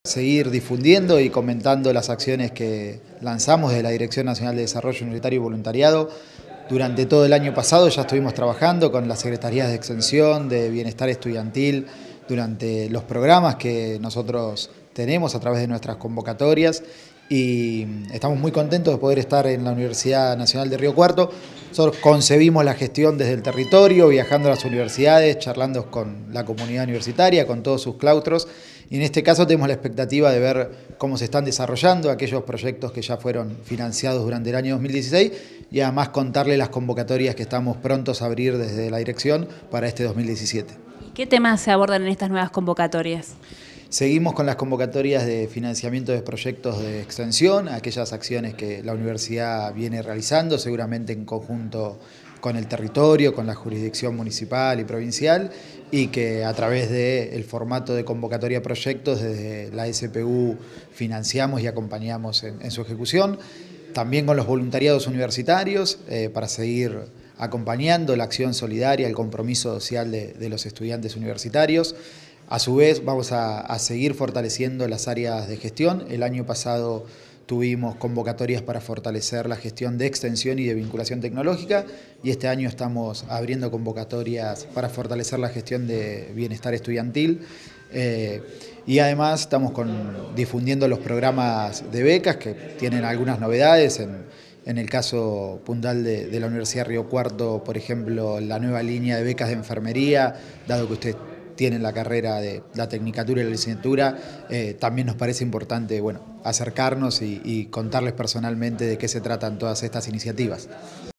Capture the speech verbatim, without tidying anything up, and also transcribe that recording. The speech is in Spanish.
seguir difundiendo y comentando las acciones que lanzamos de la Dirección Nacional de Desarrollo Universitario y Voluntariado. Durante todo el año pasado ya estuvimos trabajando con las Secretarías de Extensión, de Bienestar Estudiantil, durante los programas que nosotros tenemos a través de nuestras convocatorias, y estamos muy contentos de poder estar en la Universidad Nacional de Río Cuarto. Nosotros concebimos la gestión desde el territorio, viajando a las universidades, charlando con la comunidad universitaria, con todos sus claustros, y en este caso tenemos la expectativa de ver cómo se están desarrollando aquellos proyectos que ya fueron financiados durante el año dos mil dieciséis, y además contarle las convocatorias que estamos prontos a abrir desde la dirección para este dos mil diecisiete. ¿Qué temas se abordan en estas nuevas convocatorias? Seguimos con las convocatorias de financiamiento de proyectos de extensión, aquellas acciones que la universidad viene realizando, seguramente en conjunto con el territorio, con la jurisdicción municipal y provincial, y que a través del formato de convocatoria a proyectos desde la S P U financiamos y acompañamos en, en su ejecución. También con los voluntariados universitarios, eh, para seguir acompañando la acción solidaria, el compromiso social de, de los estudiantes universitarios. A su vez vamos a, a seguir fortaleciendo las áreas de gestión. El año pasado tuvimos convocatorias para fortalecer la gestión de extensión y de vinculación tecnológica, y este año estamos abriendo convocatorias para fortalecer la gestión de bienestar estudiantil. Eh, y además estamos con, difundiendo los programas de becas que tienen algunas novedades. En, en el caso puntual de, de la Universidad de Río Cuarto, por ejemplo, la nueva línea de becas de enfermería, dado que usted tienen la carrera de la tecnicatura y la licenciatura, eh, también nos parece importante, bueno, acercarnos y, y contarles personalmente de qué se tratan todas estas iniciativas.